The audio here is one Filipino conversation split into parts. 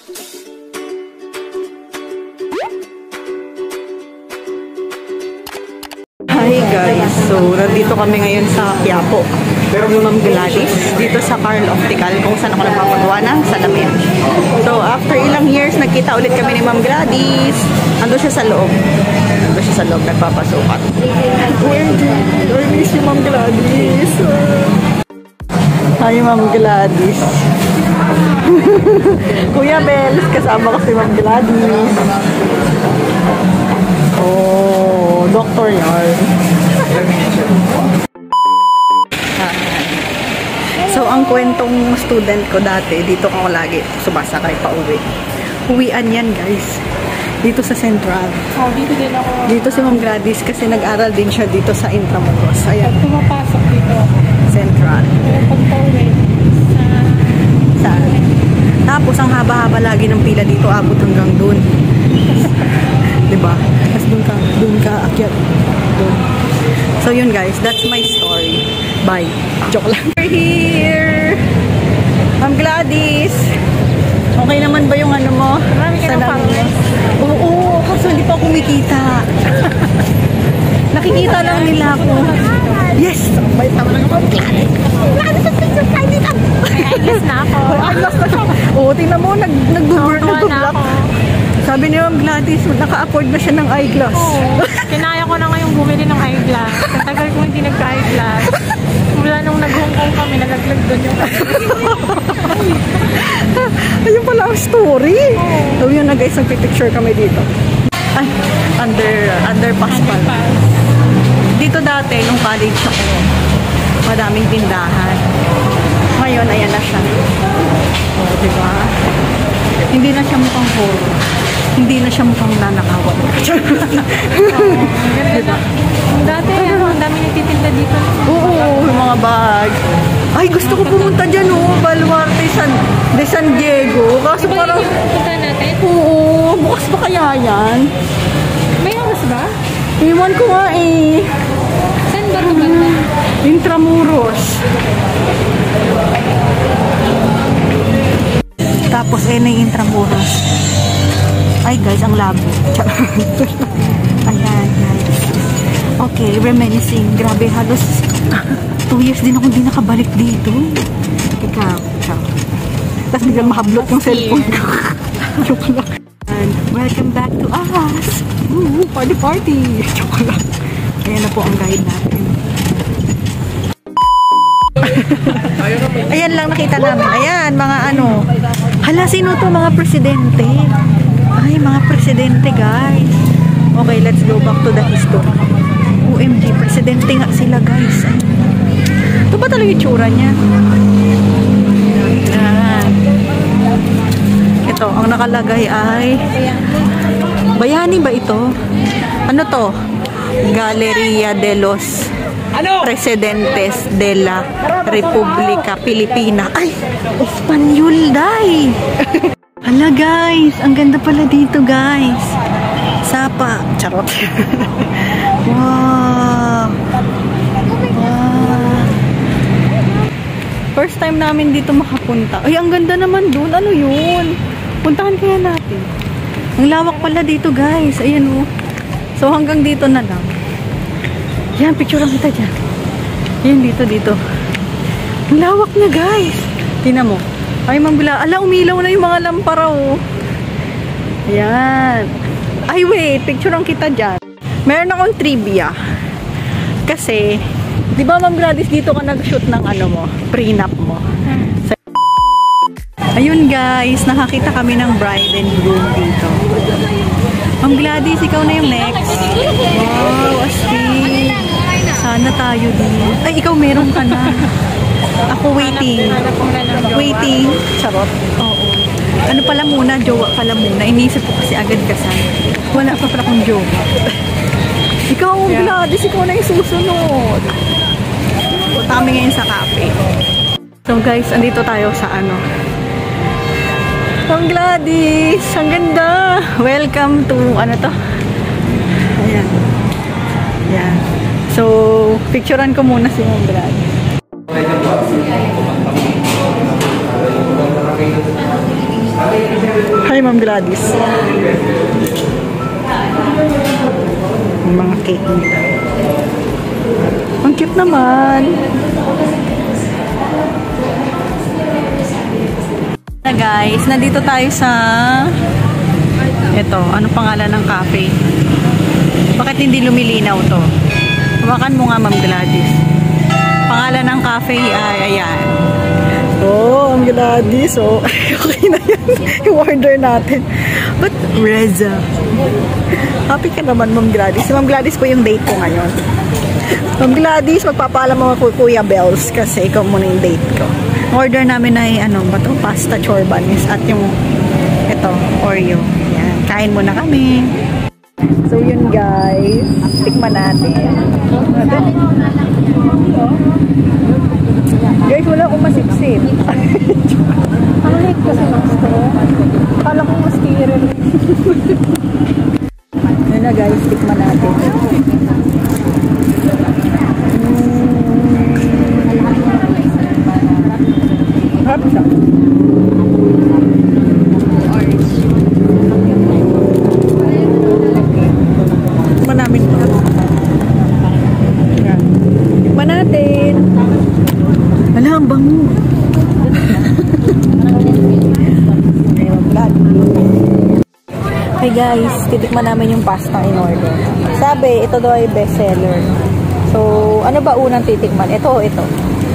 Hi guys, so nandito kami ngayon sa Quiapo ni Ma'am Gladys dito sa Carl Optical kung saan ako nagpapagawa ng salamin. So after ilang years nagkita ulit kami ni Ma'am Gladys. Ando siya sa loob. Nagpapasukat. I miss you Ma'am Gladys. Hi Ma'am Gladys. Kuya Bel, kasama ko si Ma'am Gladys. Oh, doktor yan. So, ang kwentong student ko dati, dito ako lagi sumasakay pa uwi. Uwian yan, guys. Dito sa Central. Oh, dito din ako. Dito si Ma'am Gladys kasi nag-aral din siya dito sa Intramuros. Ayan. Pag pumapasok dito ako. Central. Pero pag pauwi, saan? Tapos, ang haba-haba lagi ng pila dito, abot hanggang dun. Diba? Tapos dun ka akyat. Dun. So, yun guys. That's my story. Bye. Joke lang. We're here! Ma'am Gladys! Okay naman ba yung ano mo? marami ka ng followers. Oo, kaso hindi pa kumikita. Nakikita lang nila ako. Yes! May tama lang ako. Gladys, subscribe dito! Ayos na ako. Ayos na siya. Oo, tingnan mo, nag-burn na ako. Sabi niya, Ma'am Gladys, naka-afford na siya ng eyeglass. Oo. Kinaya ko na ngayong bumili ng eyeglass. Ang tagal ko hindi nagka-eyeglass. Mula nung nag-Hong Kong kami, nalaglag doon yung ayun pala ang story. So yun na guys, nagpipicture kami dito. Ay, underpass pala. Dito dati, nung college ako, madaming tindahan. Ngayon, ayan na siya. O, diba? Hindi na siya mukhang horror. Hindi na siya mukhang nanakawan. diba? Dati, ang dami nagtitinda dito. Oo, yung mga bag. Ay, gusto ko pumunta dyan, oh. Baluarte de San Diego. Kaso Diba parang... yung pupunta natin? Oo, bukas ba kaya yan? May oras ba? Iwan ko nga eh. Saan ba ito banda? Intramuros. Tapos eh na yung Intramuros. Ay guys, ang labo. Ayan guys. Okay, reminiscing. Grabe, halos 2 years din ako hindi nakabalik dito. Ikaw. Tapos biglang mahablot yung cellphone ko. Joke lang. And welcome back to us. Ooh, party. Joke lang. Ayan na po ang guide natin. Ayan lang nakita namin. Ayan, mga ano. Hala, sino to? Mga presidente. Ay, mga presidente, guys. Okay, let's go back to the history. OMG, presidente nga sila, guys. Ito ba talaga yung tsura niya? Ayan. Ito, ang nakalagay ay Bayani ba ito? Ano to? Galleria de los Presidentes de la República Pilipina. Ay! Espanyol, day! Hala, guys! Ang ganda pala dito, guys! Sapa! Charot! Wow! Wow! First time namin dito makapunta. Ay, ang ganda naman dun. Ano yun? Puntahan kaya natin. Ang lawak pala dito, guys. Ayan, oh. So, hanggang dito na lang. Yan, picture lang kita dyan. Yan, dito. Ang lawak na, guys. Tingnan mo. Ay, mambula. Ala, umilaw na yung mga lampara, oh. Yan. Ay, wait. Picture lang kita dyan. Meron akong trivia. Kasi, di ba, Ma'am Gladys, dito ka nag-shoot ng ano mo? Prenup mo. So, ayun, guys. Nakakita kami ng bride and groom dito. Ma'am Gladys, ikaw na yung next. Wow, astig. Sana tayo din. Ay, ikaw meron ka na. Ako waiting. Waiting. Charot. Oo. Ano pala muna? Jowa pala muna. Iniisip ko kasi agad kasal. Wala pa pala akong jowa. Ikaw, Gladys, ikaw na yung susunod. Kami ngayon sa cafe. So guys, andito tayo sa ano. Ma'am Gladys, ang ganda. Welcome to, ano to? Ayan. Ayan. So, picturean ko muna si Ma'am Gladys. Ma'am Gladys. Yung mga cake nila. Ang cute naman. Na guys, nandito tayo sa ito, ano pangalan ng cafe? Bakit hindi lumilinaw to? Hawakan mo nga Ma'am Gladys. Pangalan ng cafe ay ayan. Oh, Ma'am Gladys. Oh, okay na yan. Yung order natin. But Reza. Happy ka naman Ma'am Gladys. Si Ma'am Gladys po yung date ko ngayon. Ma'am Gladys, magpapaalam mo ako Kuya Bells kasi ikaw muna yung date ko. Order namin ay ano ba to? Pasta chorbanis at yung ito, Oreo. Yan. Kain muna kami. So yun guys, tikman natin. Guys, wala akong masipsip. Ang late kasi ng store. Kala ko mas tiril. Yun na guys, tikman natin. Harap siya. Tikman namin ito. Tikman natin. Wala, ang bango. Hey guys, titikman namin yung pasta in order. Sabi, ito daw ay bestseller. So, ano ba unang titikman? Ito o ito?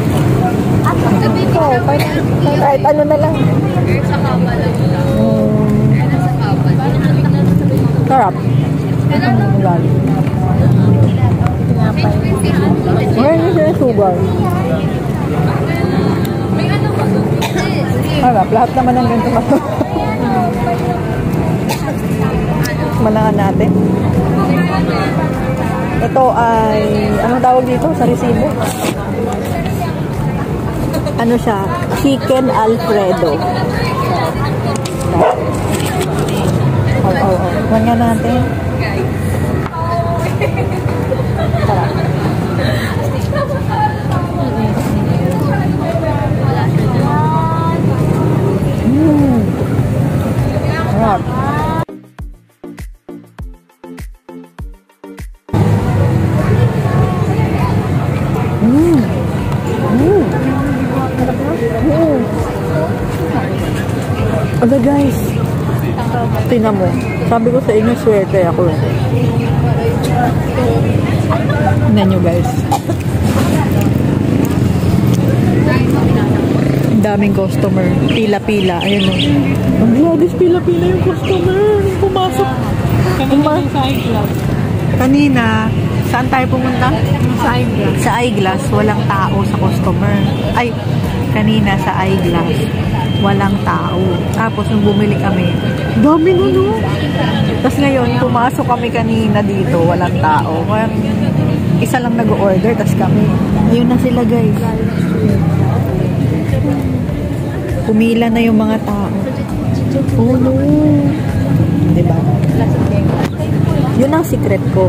Ito, kahit ano na lang. Sarap. Ngayon yung siya sugar. Harap, lahat naman ng ganito mato. Manangan natin. Ito ay, anong tawag dito sa resibo? Ano siya? Chicken Alfredo. Oh. Manyan natin. Tara. Sarap. Aga guys, tingnan mo. Sabi ko sa inyo, swerte ako. Tingnan nyo guys. Ang daming customer. Pila-pila. Ayun o. Ang Gladys, pila-pila yung customer. Pumasok. Sa eyeglass. Kanina, saan tayo pumunta? Sa eyeglass. Sa eyeglass, walang tao sa customer. Ay, kanina sa eyeglass, walang tao. Tapos, nung bumili kami, dami na no. Tapos ngayon, pumasok kami kanina dito, walang tao. Kaya, isa lang nag-order, tapos kami. Ayun na sila guys. Pumila na yung mga tao. Oh no. Diba? Yun ang secret ko.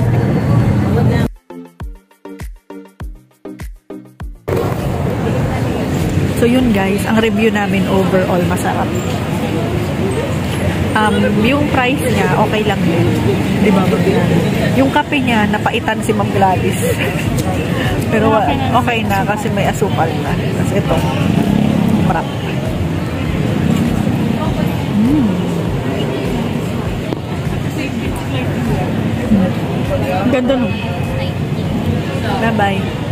So yun guys, ang review namin overall masarap. Yung price niya, okay lang yun. Diba? Yung kape niya, napaitan si Ma'am Gladys. Pero okay na kasi may asukal na. Kasi ito, marap. Ganda no. Bye-bye.